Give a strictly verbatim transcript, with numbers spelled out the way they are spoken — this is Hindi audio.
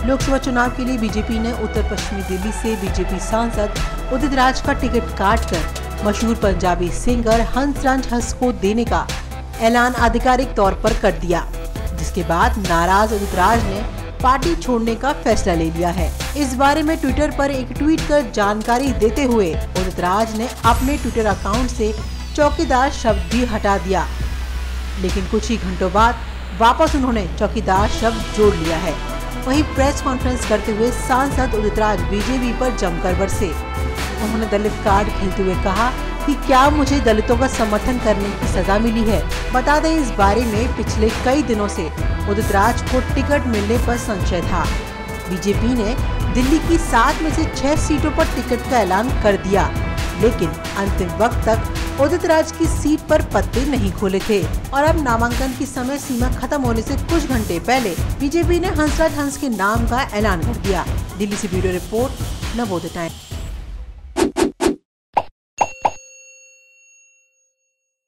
लोकसभा चुनाव के लिए बीजेपी ने उत्तर पश्चिमी दिल्ली से बीजेपी सांसद उदित राज का टिकट काटकर मशहूर पंजाबी सिंगर हंसराज हंस को देने का ऐलान आधिकारिक तौर पर कर दिया, जिसके बाद नाराज उदित राज ने पार्टी छोड़ने का फैसला ले लिया है। इस बारे में ट्विटर पर एक ट्वीट कर जानकारी देते हुए उदित राज ने अपने ट्विटर अकाउंट से चौकीदार शब्द भी हटा दिया, लेकिन कुछ ही घंटों बाद वापस उन्होंने चौकीदार शब्द जोड़ लिया है। वहीं प्रेस कॉन्फ्रेंस करते हुए सांसद उदित राज बीजेपी पर जमकर बरसे। उन्होंने दलित कार्ड खेलते हुए कहा कि क्या मुझे दलितों का समर्थन करने की सजा मिली है। बता दें, इस बारे में पिछले कई दिनों से उदित राज को टिकट मिलने पर संशय था। बीजेपी ने दिल्ली की सात में से छह सीटों पर टिकट का ऐलान कर दिया, लेकिन अंतिम वक्त तक उदित राज की सीट पर पत्ते नहीं खोले थे और अब नामांकन की समय सीमा खत्म होने से कुछ घंटे पहले बीजेपी ने हंसराज हंस के नाम का ऐलान कर दिया। दिल्ली से ब्यूरो रिपोर्ट, नवोदय टाइम्स।